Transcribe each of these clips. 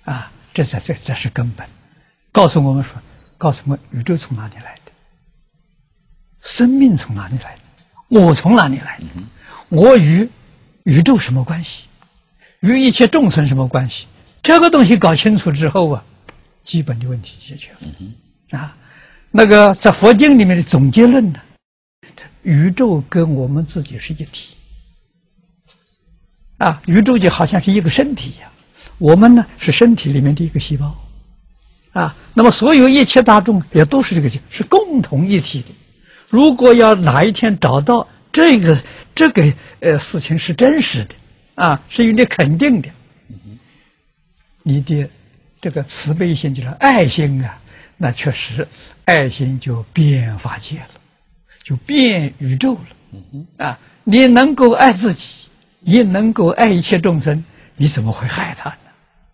啊，这是根本。告诉我们说，告诉我们宇宙从哪里来的，生命从哪里来的，我从哪里来的，我与宇宙什么关系，与一切众生什么关系？这个东西搞清楚之后啊，基本的问题解决了。啊，那个在佛经里面的总结论呢，宇宙跟我们自己是一体。啊，宇宙就好像是一个身体一样，我们呢是身体里面的一个细胞。啊，那么所有一切大众也都是这个，是共同一体的。如果要哪一天找到这个事情是真实的，啊，是有点肯定的，你的这个慈悲心就是爱心啊，那确实爱心就遍法界了，就遍宇宙了。啊，你能够爱自己，也能够爱一切众生，你怎么会害他呢？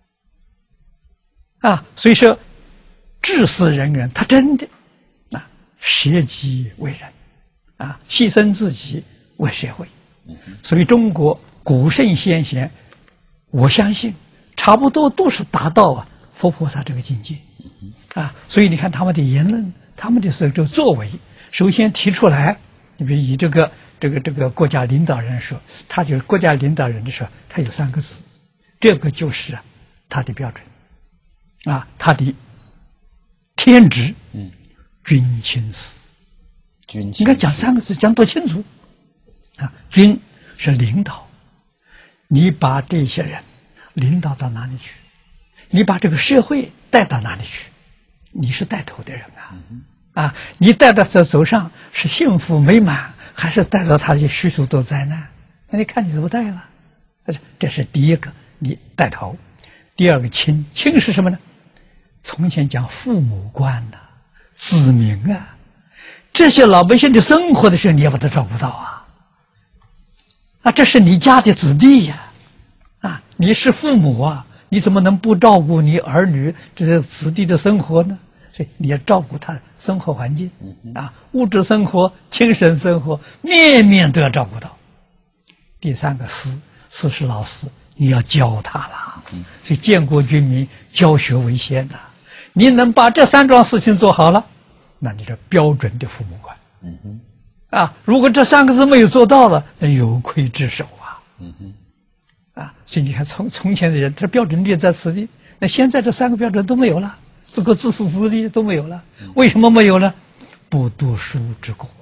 啊，所以说，至死人人，他真的啊，舍己为人，啊，牺牲自己为社会。所以中国古圣先贤，我相信差不多都是达到啊佛菩萨这个境界。啊，所以你看他们的言论，他们的这个作为，首先提出来，你比如以这个国家领导人说，他就是国家领导人的时候，他有3个字，这个就是他的标准。啊，他的天职，君亲师。你看讲3个字讲多清楚啊！君是领导，你把这些人领导到哪里去？你把这个社会带到哪里去？你是带头的人啊！啊，你带到这走上是幸福美满，还是带到他的许许多灾难？那你看你怎么带了？这是第一个，你带头。第二个亲是什么呢？从前讲父母官呐、子民啊，这些老百姓的生活的时候，你也把他照顾到啊！啊，这是你家的子弟呀！啊，你是父母啊，你怎么能不照顾你儿女这些子弟的生活呢？所以你要照顾他生活环境啊，物质生活、精神生活，面面都要照顾到。第3个师是老师，你要教他了。所以建国军民，教学为先呐。你能把这3桩事情做好了，那你这标准的父母官。啊，如果这3个字没有做到了，那有愧职守啊。啊，所以你看从前的人，这标准列在此地，那现在这3个标准都没有了，这个自私自利都没有了。为什么没有呢？不读书之过。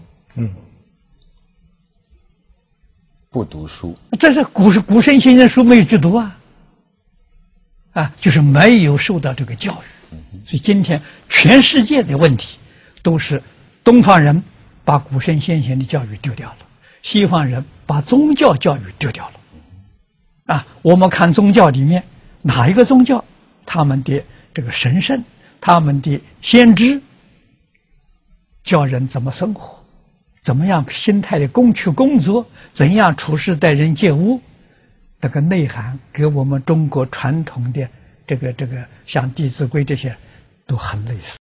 不读书， 这是古圣先贤书没有去读啊。啊，就是没有受到这个教育。所以今天全世界的问题，都是东方人把古圣先贤的教育丢掉了，西方人把宗教教育丢掉了。啊，我们看宗教里面哪一个宗教，他们的这个神圣，他们的先知，教人怎么生活，怎么样心态的去工作，怎样处事待人接物，那个内涵给我们中国传统的这个像《弟子规》这些都很类似。